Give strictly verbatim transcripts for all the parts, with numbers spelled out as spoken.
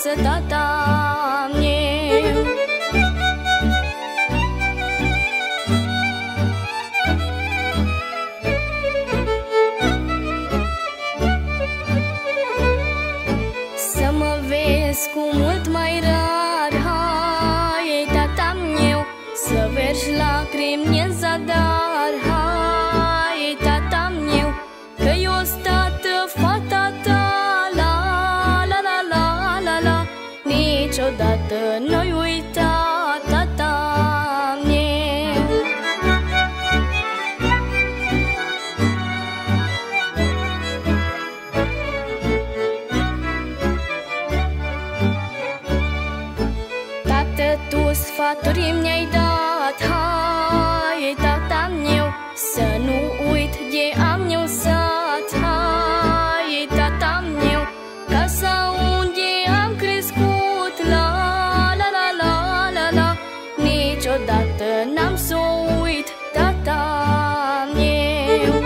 acasă, tata meu. Să mă vezi cu mult mai rar, hai, tata meu, să vergi lacrimi în zadar, hai, tata meu, că eu stat fata ta, la, la, la, la, la, la, niciodată nu-i uita, tata meu. Tată, tu sfaturi mi-ai dat, hai, tata meu, să nu uit de am eu sat, hai, tata meu, casa unde am crescut, la, la, la, la, la, la, niciodată n-am să o uit, tata meu.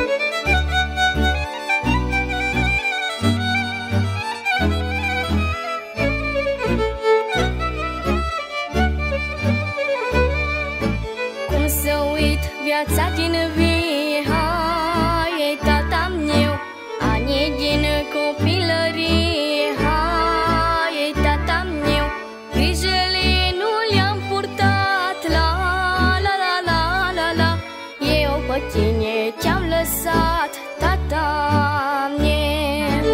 Cum să uit viața din vie, hai, tata meu, anii din copilărie, hai, tata meu, grijele nu le-am purtat, la, la, la, la, la, la, eu pe tine te-am lăsat, tata meu.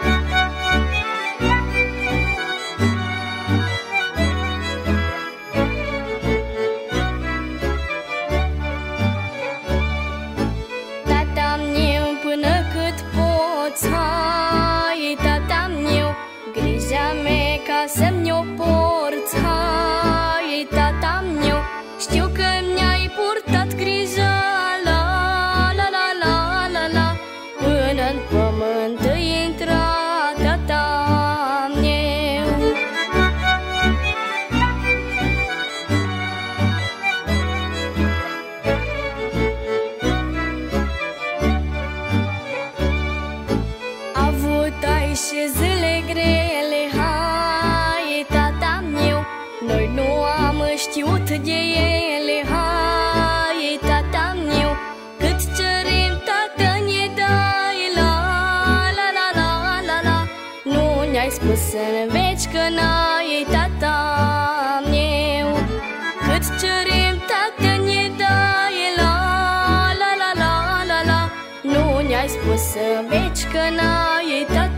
Tata meu, până cât poți, hai, tata meu, grija mea ca să-mi o porți, hai, tata meu, știu că mi-ai purtat grija, la, la, la, la, la, la, până-n pământ îi intra, tata meu. Avut ai și zile grele, hai, tata meu, noi nu am știut de ele, hai, tata meu, cât cerem, tată, ne dai, la, la, la, la, la, la, nu ne-ai spus în veci că n-ai, tata meu, cât cerem, tată, ne dai, la, la, la, la, la, la, nu ne-ai spus în veci că n-ai, tata.